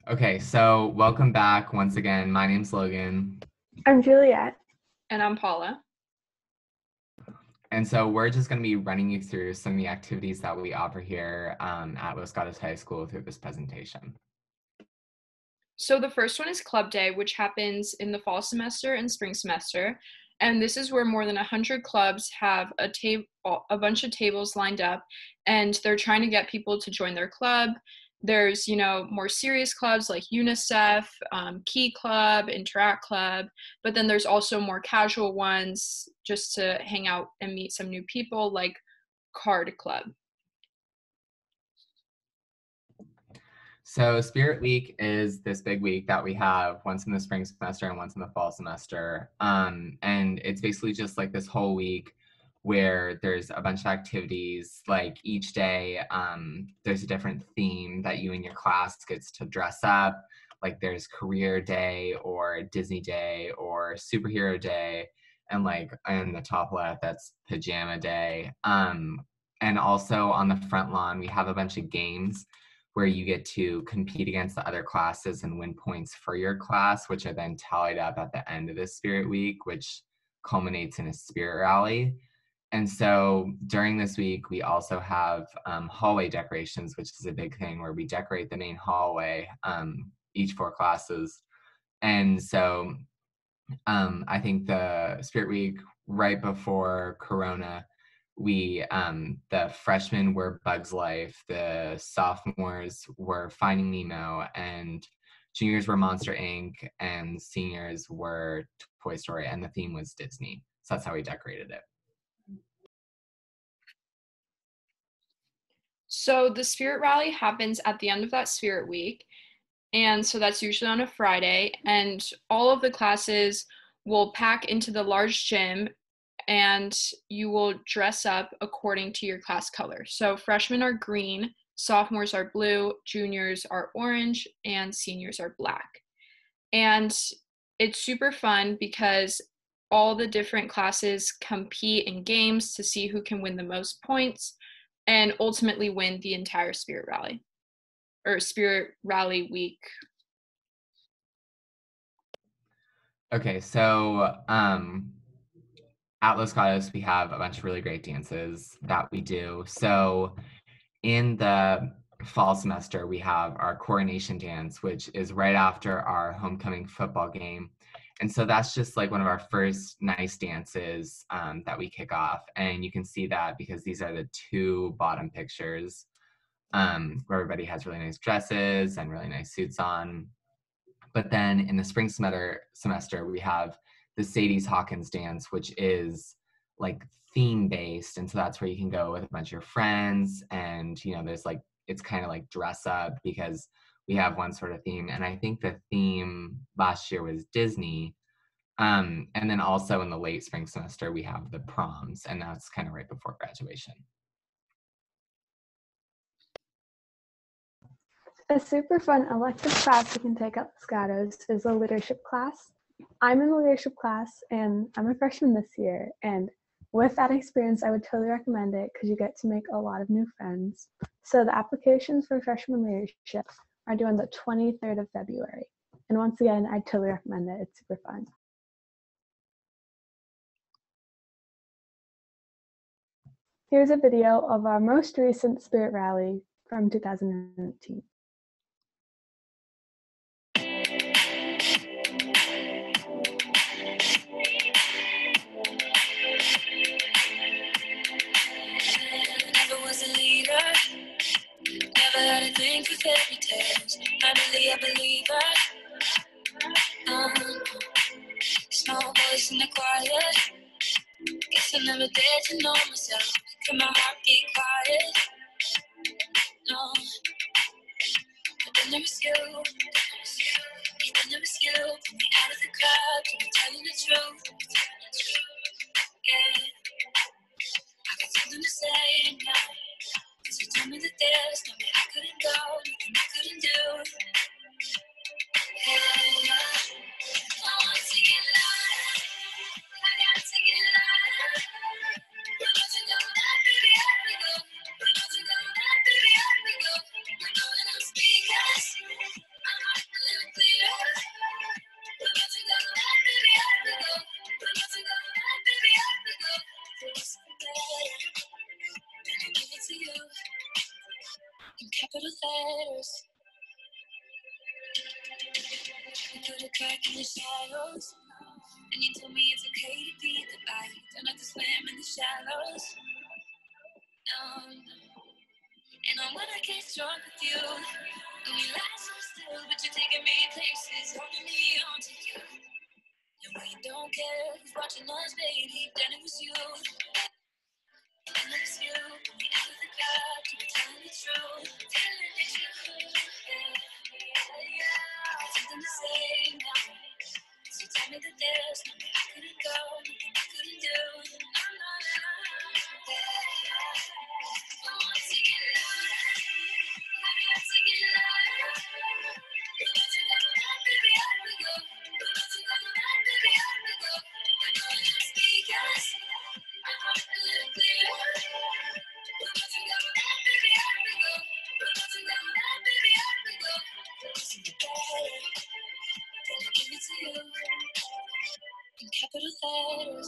Okay, so welcome back once again. My name's Logan. I'm Juliet. And I'm Paula. And so we're just going to be running you through some of the activities that we offer here at Los Gatos High School through this presentation. So the first one is Club Day, which happens in the fall semester and spring semester. And this is where more than 100 clubs have a bunch of tables lined up, and they're trying to get people to join their club. There's, more serious clubs like UNICEF, Key Club, Interact Club, but then there's also more casual ones just to hang out and meet some new people like Card Club. So Spirit Week is this big week that we have once in the spring semester and once in the fall semester. And it's basically just like this whole week where there's a bunch of activities, like each day there's a different theme that you and your class gets to dress up. Like there's career day or Disney day or superhero day. And like in the top left, that's pajama day. And also on the front lawn, we have a bunch of games where you get to compete against the other classes and win points for your class, which are then tallied up at the end of the Spirit Week, which culminates in a Spirit Rally. And so during this week, we also have hallway decorations, which is a big thing where we decorate the main hallway, each 4 classes. And so I think the Spirit Week right before Corona, the freshmen were Bugs Life, the sophomores were Finding Nemo, and juniors were Monster Inc., and seniors were Toy Story, and the theme was Disney. So that's how we decorated it. So the Spirit Rally happens at the end of that Spirit Week. And so that's usually on a Friday. And all of the classes will pack into the large gym, and you will dress up according to your class color. So freshmen are green, sophomores are blue, juniors are orange, and seniors are black. And it's super fun because all the different classes compete in games to see who can win the most points and ultimately win the entire Spirit Rally or Spirit Rally Week. Okay, so at Los Gatos, we have a bunch of really great dances that we do. So in the fall semester, we have our coronation dance, which is right after our homecoming football game. And so that's just like one of our first nice dances that we kick off. And you can see that because these are the 2 bottom pictures where everybody has really nice dresses and really nice suits on. But then in the spring semester, we have the Sadie's Hawkins dance, which is like theme based. And so that's where you can go with a bunch of your friends. And, there's like, it's kind of like dress up because we have one sort of theme. And I think the theme last year was Disney. And then also in the late spring semester, we have the proms, and that's kind of right before graduation. A super fun elective class you can take at Los Gatos is a leadership class. I'm in the leadership class and I'm a freshman this year. And with that experience, I would totally recommend it because you get to make a lot of new friends. So the applications for freshman leadership are due on the 23rd of February. And once again, I totally recommend it. It's super fun. Here's a video of our most recent Spirit Rally from 2019. Never had a thing for fairy tales. Not really a believer. Small voice in the quiet. Guess I never dared to know myself. Can my heart be quiet? No. But then there was you. Then there was you. Pulled me out of the crowd. To be telling the truth. Yeah. I got something to say now. Cause you told me that there's nothing I couldn't go, nothing I couldn't do. Hey, I want to get louder. I got to get louder. But don't you know that, baby, I can go. But don't you know that, baby, I can go. I know that I'm speakers. I'm not letters. We put a crack in the shadows, and you told me it's okay to be the light. Don't have to swim in the shallows. No, no. And I wanna get drunk with you. And we lie so still, but you're taking me places, holding me on to you. And we don't care who's watching us, baby, then it was you. And it was you, put me out of the dark, to be telling the truth, telling the truth. I got something to say now. So tell me that there's nothing I couldn't go, nothing I couldn't do. No, no, no. I want to get louder. I got to get louder. We're about to go back, baby, up we go. We're about to go back, baby, up we go. I know you speak us. My heart a little clearer. We're about to go back, baby, up we go. We're about to go back, baby, up we go. Listen to better. Gonna give it to you in capital letters.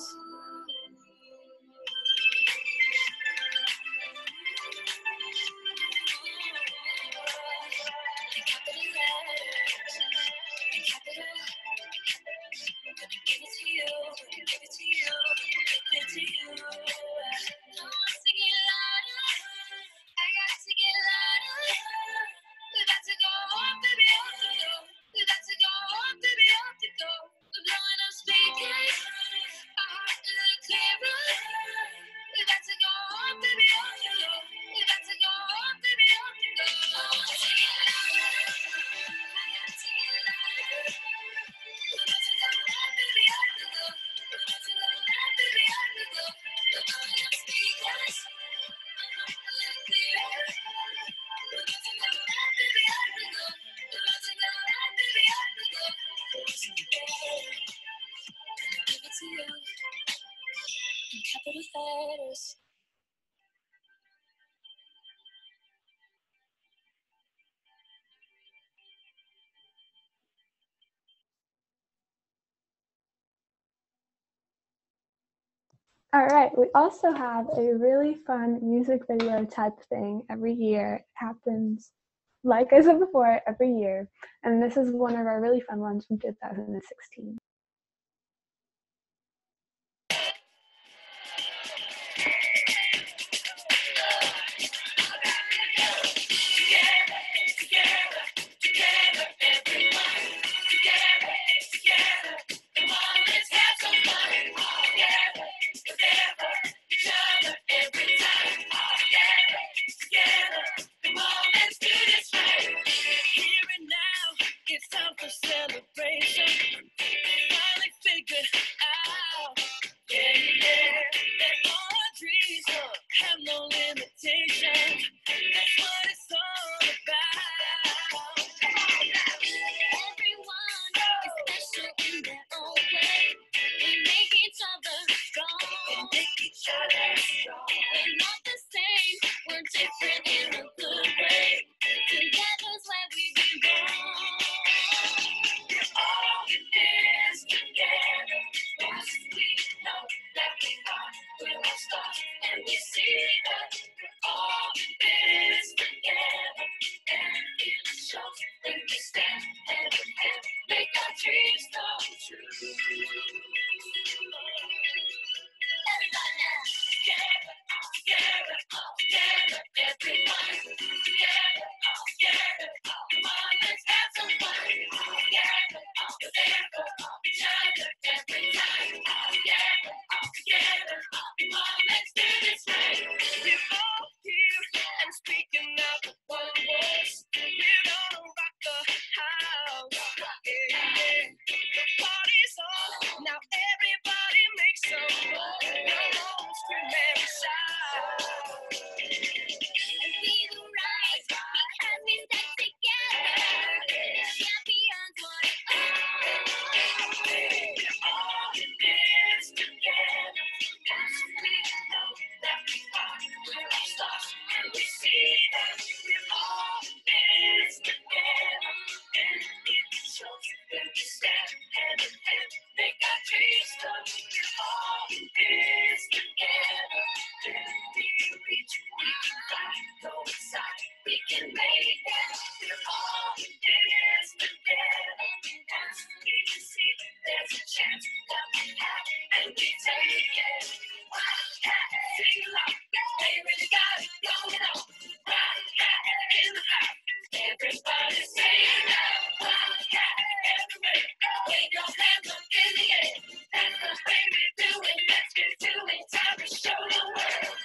In capital letters. In capital. Gonna give it to you. Gonna give it to you. Gonna give it to you. I want to get louder. I got to get louder. We got to go on, baby, off the door. We got to go on, baby, off the door. We're blowing up speakers. Our heart a little clearer. We got to go on, baby, off the door. We got to go on, baby, off the door. I want to get louder. I got to get louder. We got to go on, baby, off the door. We got to go on, baby, off the door. We're blowing up speakers. Our heart a little clearer. We got to go on, baby, off the door. We got to go on, baby, off the door. Listen to better. Gonna give it to you in capital letters. All right, we also have a really fun music video type thing every year. It happens, like I said before, every year. And this is one of our really fun ones from 2016. It's time for celebration. Finally figured out, that our dreams have no limitations. That's what it's all about. Everyone is special in their own way. We make each other strong. We're not the same. We're different in a good way. Together's where we belong. All in this together. Once we know that we are, we're all stars, and we see that we're all in this together. And it shows when we stand hand in hand, make our dreams come true. Everybody now, together, all together, everybody. Together, all together, come on, let's have some fun. All together, each other, every time. All together, come on, let's do this right. We're all here and speaking out one voice. We're gonna rock the house. We're all in this together. Once we can see there's a chance that we have, and we take it. Wildcat, sing along. They really got it going on. Wildcat in the house. Everybody say now. Wildcat everywhere. Wave your hands up in the air. That's the way we do it. Let's get to it. Time to show the world.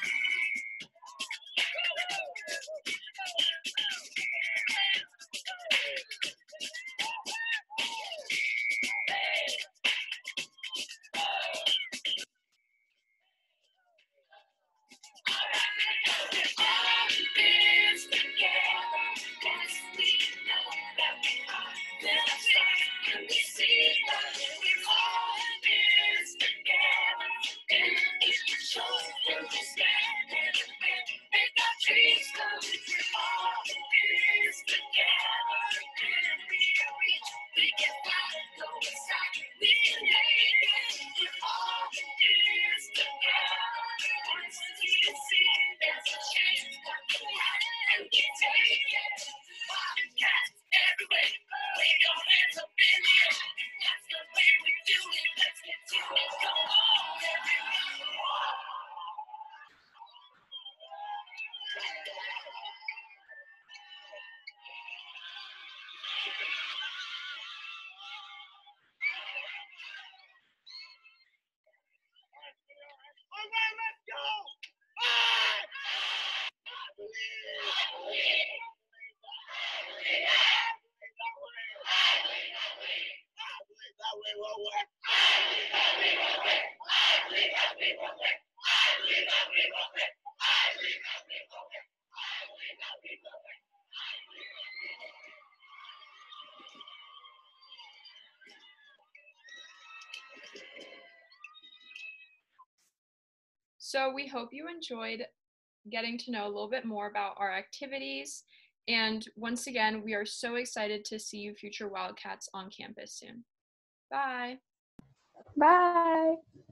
So we hope you enjoyed getting to know a little bit more about our activities. And once again, we are so excited to see you future Wildcats on campus soon. Bye. Bye.